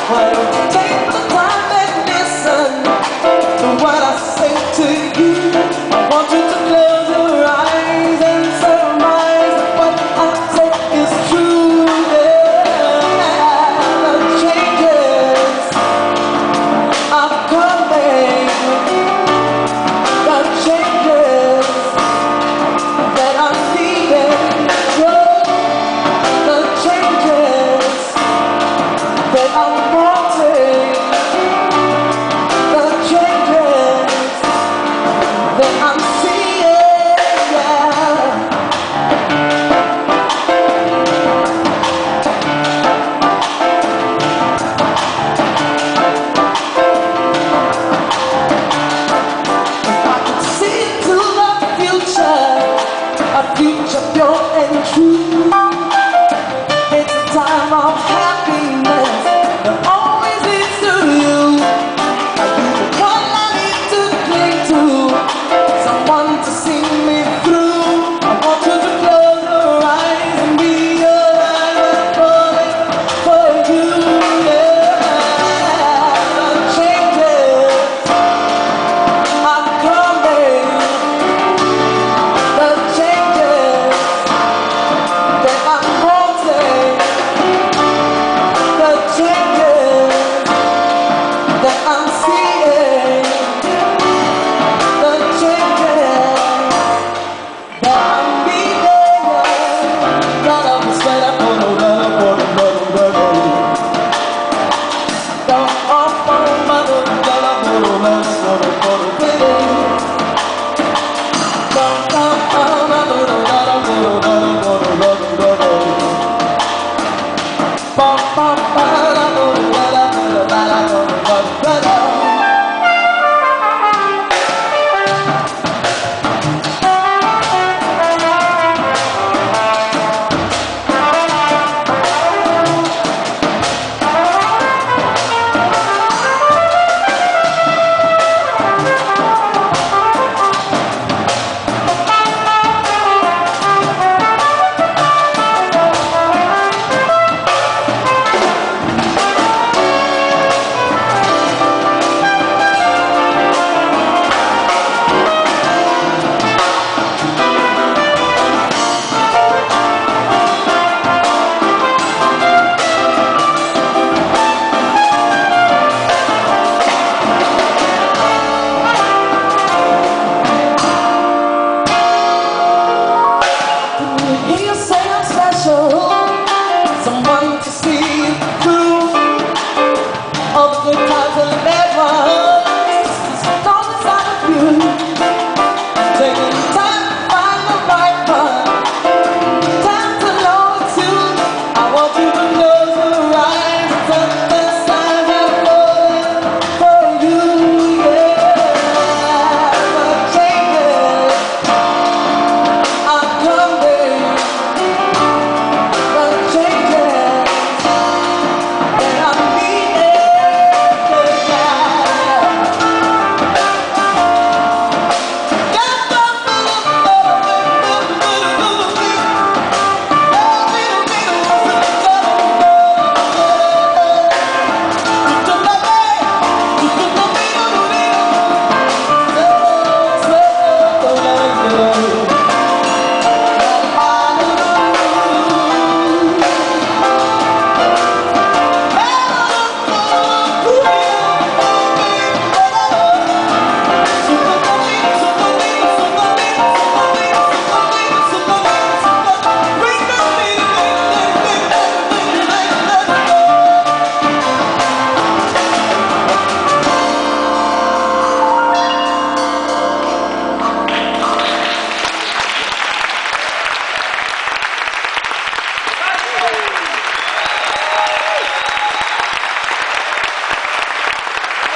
Well, take the time and listen to what I say to you. I want you to close your eyes and surmise that what I say is true. Yeah, the changes are coming. The changes that I'm needing. The changes that I'm wanting. The changes that I'm seeing, yeah. If I could see into the future, a future pure and true, it's a time of happiness that always leads to you. Are you the one I need to cling to? Someone to see me through. I want you to close your eyes and realize I'm falling for you. Yeah, the changes are coming. The changes that I'm wanting. The changes that I'm seeing. The changes that I'm needing. That I'm straight up on the hear you say I'm special, someone to see through all the good times.